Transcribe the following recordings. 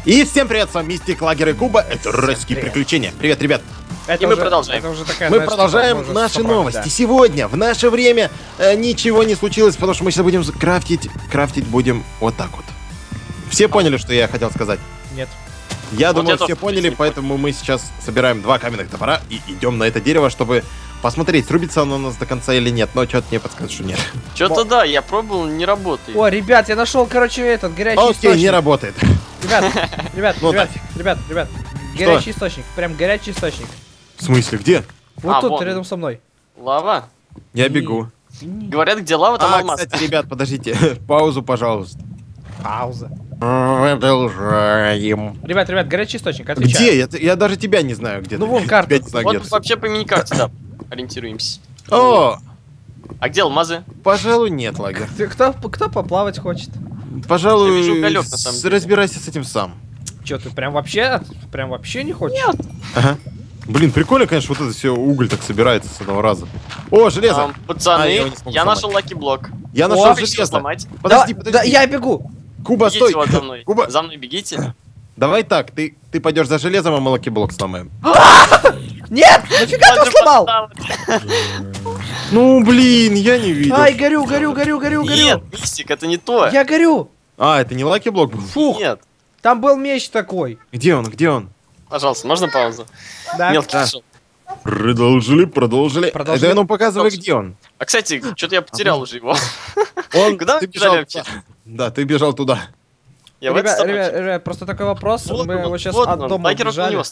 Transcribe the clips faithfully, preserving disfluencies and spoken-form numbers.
И всем привет, с вами Мистик, Лагер и Куба. Это русские приключения. Привет, ребят. Это и мы уже, продолжаем. это уже такая, Мы знаешь, продолжаем уже наши собрали, новости. да. Сегодня, в наше время, э, ничего не случилось, потому что мы сейчас будем крафтить. Крафтить будем вот так вот. Все поняли, что я хотел сказать? Нет. Я Вот думаю, я все тоже поняли, не поэтому мы сейчас собираем два каменных топора и идем на это дерево, чтобы посмотреть, срубится оно у нас до конца или нет. Но что-то мне подсказывает, что нет. Что-то да, я пробовал, не работает. О, ребят, я нашел, короче, этот горячий Окей, источник. не работает. Ребят, ребят, Ну, ребят, ребят, ребят, горячий источник, прям горячий источник. В смысле, где? Вот А, тут, вон. рядом со мной. Лава? Я бегу. Говорят, где лава, там А, алмаз. кстати, ребят, подождите. Паузу, пожалуйста. Пауза. Продолжаем. Ребят, ребят, горячий источник, отвечаю. Где? Я, я даже тебя не знаю, где Ну, ты. вон карта. Тебя не знаю, где Вот ты. вообще по миникарте, да, ориентируемся. О, А где алмазы? пожалуй, нет, Лагер. Ты- Кто, кто поплавать хочет? Пожалуй, Я вижу уголек, на самом с- деле. разбирайся с этим сам. Че, ты прям вообще, прям вообще не хочешь? Ага. Блин, прикольно, конечно, вот это все уголь так собирается с одного раза. О, железо! Ам, пацаны, А, я я, его не смогу нашел лаки-блок. Я О, нашел Как его железо. сломать? Подожди, Да, подожди. да, я бегу. Куба, Бегите стой. вот за мной. Куба, За мной бегите. давай так, ты, ты пойдешь за железом, а мы лаки-блок сломаем. Нет, нафига ты сломал? Ну, блин, я не видел. Ай, горю, горю, горю, горю, Нет, горю. Мистик, это не то. Я горю. А, это не лаки-блок был? Фух, Нет. там был меч такой. Где он, где он? Пожалуйста, можно паузу? Да. Мелкий Да. пришел. Продолжили, продолжили. Продолжили. Да, ну показывай, Продолжили. где он. А, кстати, что-то я потерял уже его. Он, Куда ты вы бежали бежал вообще? туда. Да, ты бежал туда. Я в эту Ребят, сторону. ребят, ребят, просто такой вопрос. Вот Мы он, вот сейчас вот от он, дома лагерь около убежали. него.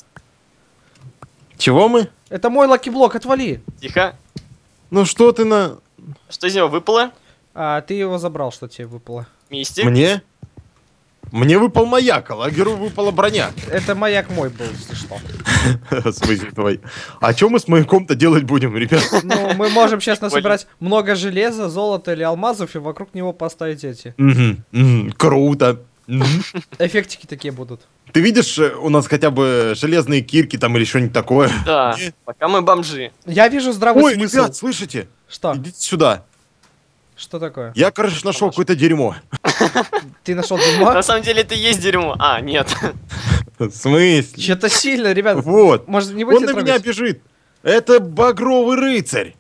Чего мы? Это мой лаки-блок, отвали. Тихо. Ну что ты на... Что из него выпало? А, ты его забрал, что тебе выпало. Мистик. Мне? Мне выпал маяк, а лагеру выпала броня. Это маяк мой был, если что. В смысле твой? А что мы с маяком-то делать будем, ребят? Ну, мы можем сейчас Понял. насобирать много железа, золота или алмазов и вокруг него поставить эти. Мгм, мгм, круто. Мгм. Эффектики такие будут. Ты видишь, э, у нас хотя бы железные кирки там или что-нибудь такое? Да, Не. пока мы бомжи. Я вижу здравый Ой, смысл. ребят, слышите? Что? Идите сюда. Что такое? Я, короче, нашел какое-то дерьмо. Ты нашел дерьмо? На самом деле это и есть дерьмо. А, нет. В смысле? Что-то сильно, ребят. Вот. Может, не Он будете на меня трогать? бежит. Это багровый рыцарь.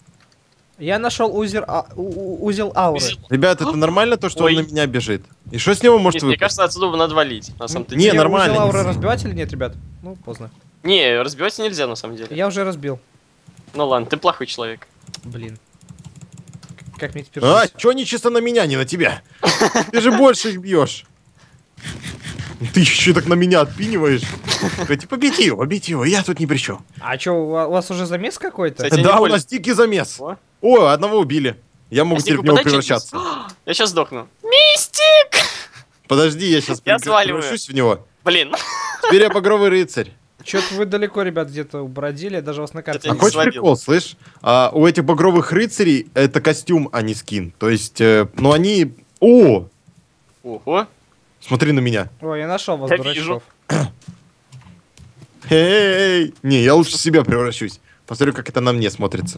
Я нашел узер, а, у- у- узел ауры. Ребят, это нормально то, что Ой. он на меня бежит? И что с него может Мистик, мне выпасть? кажется, отсюда надо валить. На самом-то Не, деле. Тебе нормально. узел ауры разбивать или нет, ребят? Ну, поздно. Не, разбивать нельзя на самом деле. Я уже разбил. Ну ладно, ты плохой человек. Блин. Как мне теперь А, жить? чё они чисто на меня, не на тебя? Ты же больше их бьешь. Ты еще так на меня отпиниваешь. Типа, бейте его, бейте его, я тут ни при чем. А чё, у ва- у вас уже замес какой-то? Кстати, я Да, не у понял. нас дикий замес. О. О, одного убили. Я могу А теперь в Снегу, него подай превращаться. Я сейчас сдохну. Мистик! Подожди, я сейчас Я сваливаю. превращусь в него. Блин. Теперь я багровый рыцарь. Чё-то вы далеко, ребят, где-то убродили, я даже вас на карте Это А не не хочешь свалил. прикол, слышь? А, у этих багровых рыцарей это костюм, а не скин. То есть, э, ну они... О, Ого. смотри на меня. Ой, я нашел вас, Я дурачков. Эй, не, я лучше в себя превращусь. Посмотрю, как это на мне смотрится.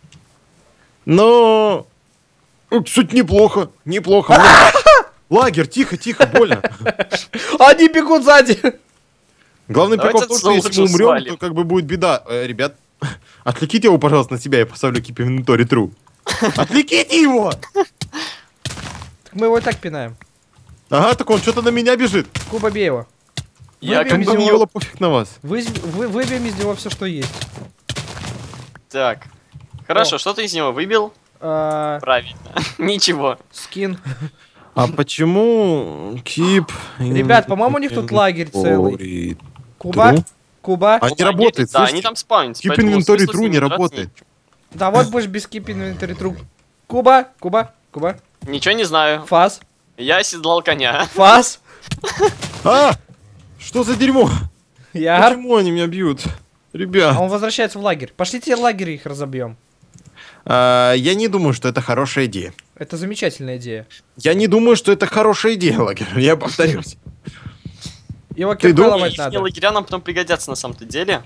Но... э, Кстати, неплохо, неплохо. Лагерь, тихо, тихо, больно. Они бегут сзади! Главный Давайте прикол в том, что если лучше мы умрем, свалим. то как бы будет беда. Э, ребят, отвлеките его, пожалуйста, на себя, я поставлю keep inventory true. Отвлеките его! Так мы его и так пинаем. Ага, так он что-то на меня бежит. Куба, бей его. Я Выбьем Как из бы как мне него- было пофиг на вас. Вызь- вы- Выбьем из него все, что есть. Так. Хорошо, О. что ты из него выбил? А, Правильно. Ничего. скин. А почему keep... Ребят, по-моему, у них тут лагерь целый. Куба, True? Куба. А не Лагерь, работает, Да, слышите? они там спаунятся. Keep поэтому inventory смысла с true ними не драться работает. Да вот будешь без keep inventory true. Куба, Куба, Куба. нет. Ничего не знаю. Фас, Я оседлал коня. фас. А! Что за дерьмо? Яр. Почему они меня бьют? А Ребят, он возвращается в лагерь. Пошлите лагерь, их разобьем. а, я не думаю, что это хорошая идея. Это замечательная идея. Я не думаю, что это хорошая идея, лагерь. Я повторюсь. Его Ты киркой думаешь, ломать Их надо. лагеря нам потом пригодятся на самом-то деле.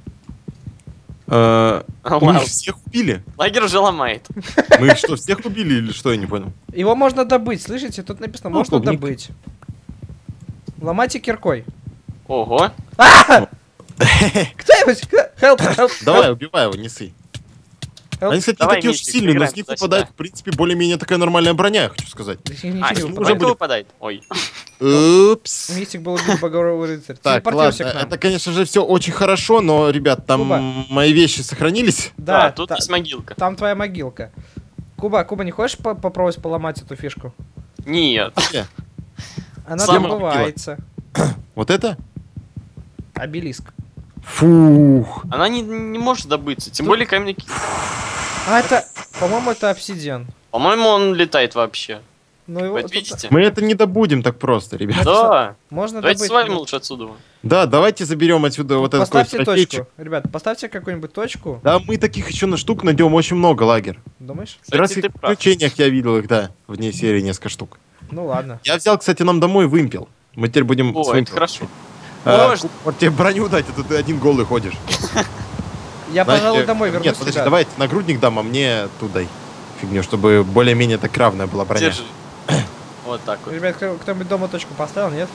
А, Мы Ладно. их всех убили. Лагерь уже ломает. Мы их что, всех убили или что, я не понял? Его можно добыть, слышите? Тут написано, Ну, можно клубника. добыть. Ломайте киркой. Ого. А! Кто-нибудь? Help, help, Давай, убивай его, несы. help. Они, кстати, не Давай, такие уж Мистик, сильные, но сыграем с них туда-сюда. выпадает, в принципе, более-менее такая нормальная броня, я хочу сказать. Здесь ничего А, не с них выпадает. уже выпадает. Ой. Упс. Мистик был убит багровый рыцарь. Так, Телепортируйся ладно, к нам. это, конечно же, все очень хорошо, но, ребят, там Куба. мои вещи сохранились. Да, Да, тут та- есть могилка. там твоя могилка. Куба, Куба, не хочешь по- попробовать поломать эту фишку? Нет. Где? Она Сама добывается. Вот это? Обелиск. Фух. Она не, не может добыться. Тем более каменный... А это, по-моему, это обсидиан. По-моему, он летает вообще. Ну его Вы тут видите? Мы это не добудем так просто, ребят. Да. можно Давайте добыть. свалим лучше отсюда. Да, давайте заберем отсюда вот этот Поставьте какой-то трофейчик. точку. Ребят, поставьте какую-нибудь точку. Да, мы таких еще на штук найдем очень много, лагерь. Думаешь? В пиратских ты прав. приключениях я видел их, да, вне серии несколько штук. Ну ладно. Я взял, кстати, нам домой вымпел. Мы теперь будем с О, это вымпелом. хорошо. А, Может. вот тебе броню дать, а то ты один голый ходишь. Я, Знаете, пожалуй, домой Нет, вернусь, подожди, ребят. давайте нагрудник дам, а мне ту дай фигню, чтобы более-менее так равная была броня. Держи. Вот так вот. Ребят, кто- кто-нибудь дома точку поставил, нет?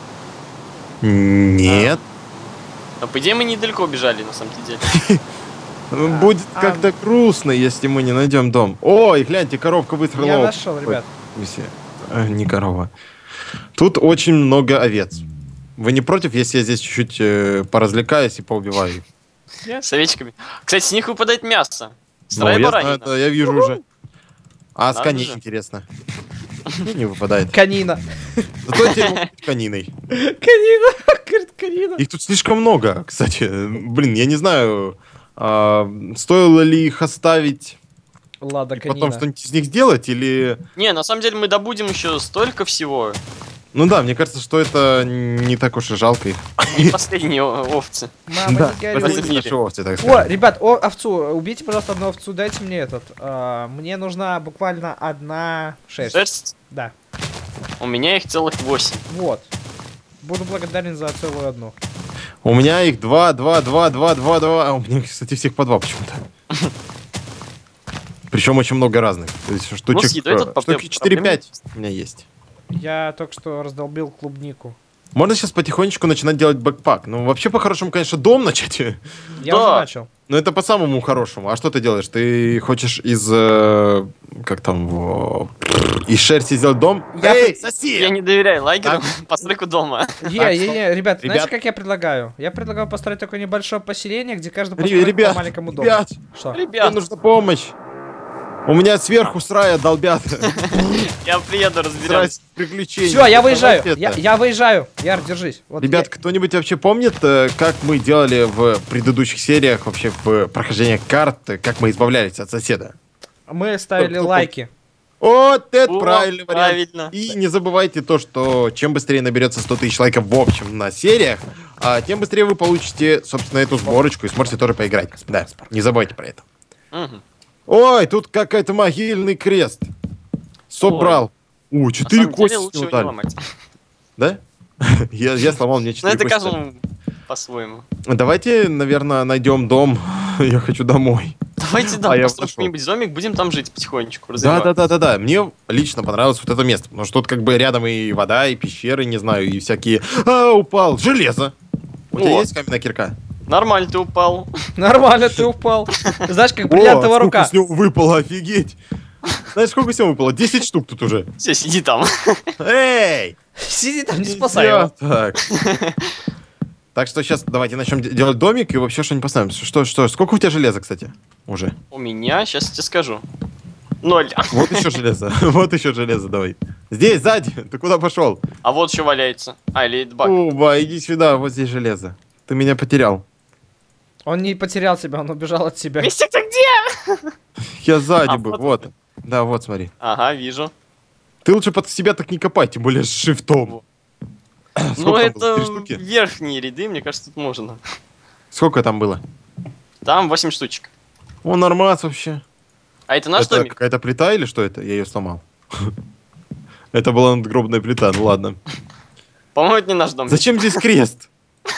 Нет. Но по идее мы недалеко убежали, на самом деле. Ну, Будет а- как-то грустно, если мы не найдем дом. Ой, гляньте, коровка выстрелила. Я нашел, ребят. Ой, все. А, не корова. Тут очень много овец. Вы не против, если я здесь чуть-чуть э, поразвлекаюсь и поубиваю их? С овечками. Кстати, с них выпадает мясо. Ну, Старая я знаю, баранина. да, я вижу уже. А с Надо коней же. интересно. Ну, не выпадает. Канина. Зато теперь могут быть кониной. Канина. Говорит, канина. Их тут слишком много, кстати. Блин, я не знаю, а, стоило ли их оставить Ладно, и потом канина. что-нибудь из них сделать, или... Не, на самом деле мы добудем еще столько всего. Ну да, мне кажется, что это не так уж и жалко их. И последние о- овцы. Мама, Да, не это горюй. за- наши овцы, так О, сказать. ребят, о, овцу, убейте, пожалуйста, одну овцу, дайте мне этот. а, мне нужна буквально одна шерсть. Шерсть? Да, У меня их целых восемь. вот. Буду благодарен за целую одну. У меня их два, два, два, два, два, два. А у меня, кстати, всех по два почему-то. Причем очень много разных. То есть штучек, с едой тут э, проблем- штуки проблем четыре-пять у меня есть. Я только что раздолбил клубнику. Можно сейчас потихонечку начинать делать бэкпак. Ну, вообще, по-хорошему, конечно, дом начать. Я Да. уже начал. Но это по самому хорошему. А что ты делаешь? Ты хочешь из... э, как там... во- из шерсти сделать дом? Я Эй, при- сосед! Я не доверяю лагерю постройку дома. Е, Так, е, стоп. е, ребят, знаете, Ребят. как я предлагаю? Я предлагаю построить такое небольшое поселение, где каждый Ре- построит Ребят, по маленькому дому. ребят, Что? мне Ребят, нужна помощь. У меня сверху с рая долбят. я приеду, разберемся. Здрасте, приключения. Все, я выезжаю. Давайте Я, это. я выезжаю. Яр, держись. Вот Ребят, кто-нибудь вообще помнит, э, как мы делали в предыдущих сериях, вообще в прохождении карт, э, как мы избавлялись от соседа? я- мы ставили Кто- кто лайки. Вот это О, правильный вариант. правильно. И не забывайте то, что чем быстрее наберется сто тысяч лайков в общем на сериях, а, тем быстрее вы получите, собственно, эту сборочку и сможете тоже поиграть. Да, не забывайте про это. Мгм. Ой, тут какой-то могильный крест. Собрал. У, На четыре самом деле кости лучше с него его не дали. ломать. Да? Я, я сломал, мне Ну четыре это кости дали. каждому по-своему. Давайте, наверное, найдем дом. Я хочу домой. Давайте да, А я построим пошел. какой-нибудь домик, будем там жить потихонечку. Да, развивать. да, да, да, да. Мне лично понравилось вот это место. Потому что тут как бы рядом и вода, и пещеры, не знаю, и всякие. А, упал. Железо. У тебя О. есть каменная кирка? Нормально, ты упал. Нормально, ты упал. Знаешь, как О, бриллиантовая сколько рука. с него выпало, офигеть. Знаешь, сколько с него выпало? десять штук тут уже. Все, сиди там. Эй! Сиди там, не Нельзя спасай его. Так. Так что сейчас давайте начнем де- делать домик и вообще что-нибудь поставим. Что, что, сколько у тебя железа, кстати? Уже. У меня, сейчас тебе скажу. Ноль. Вот еще железо. Вот еще железо, давай. Здесь, сзади. Ты куда пошел? А вот еще валяется. А, или это баг. Оба, иди сюда, вот здесь железо. Ты меня потерял. Он не потерял тебя, он убежал от тебя. Мистик, ты где? Я сзади А, был, вот вот. Да, вот, смотри. Ага, вижу. Ты лучше под себя так не копай, тем более с шифтом. Ну Сколько там было? это Три штуки? верхние ряды, мне кажется, тут можно. Сколько там было? Там восемь штучек. О, нормас вообще. А это наш Это домик? какая-то плита или что это? Я ее сломал. Это была надгробная плита, ну ладно. По-моему, это не наш дом. Зачем здесь крест?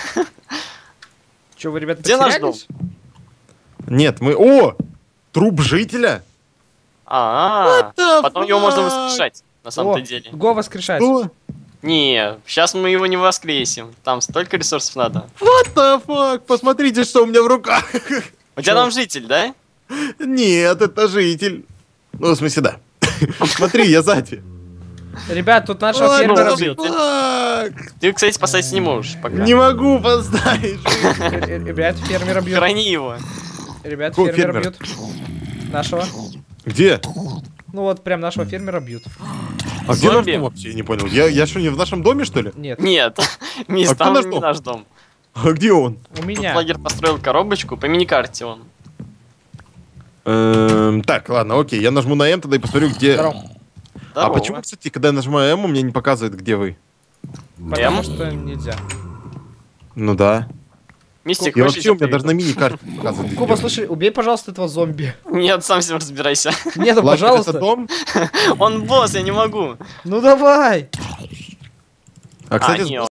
Че, вы, ребят, Где наш потерялись? Нет, мы... О! Труп жителя? А, What the потом его можно fuck? воскрешать, на О, самом-то деле. Го воскрешать. Что? Не, сейчас мы его не воскресим. Там столько ресурсов надо. What the fuck? Посмотрите, что у меня в руках. У тебя там житель, да? Нет, это житель. Ну, в смысле, да. Смотри, я сзади. Ребят, тут нашего What фермера the бьют. fuck? Ты, кстати, поставить не можешь пока. Не могу поставить. Р- р- Ребят, фермера бьют. Храни его. Ребят, Какого фермера фермера? бьют. Нашего. Где? Ну вот, прям нашего фермера бьют. А где наш Зомби? дом вообще? Я не понял. Я, я что, не в нашем доме, что ли? Нет, Нет, мисс, А кто там наш не дом? наш дом. А где он? у Тут меня. лагерь построил коробочку, по мини-карте он. Эм, так, ладно, окей. Я нажму на М тогда и посмотрю, где... Здорово. А Здорово. почему, кстати, когда я нажимаю М, у меня не показывает, где вы? Потому М? что нельзя. Ну да. Мистик, И хочешь, вообще у меня я даже на мини-карте показывает. Куба, слушай, убей, пожалуйста, этого зомби. приеду? Нет, сам с ним разбирайся. Нет, ну, Лагерь — это пожалуйста. дом? Он босс, я не могу. Ну давай. А, кстати, А, не,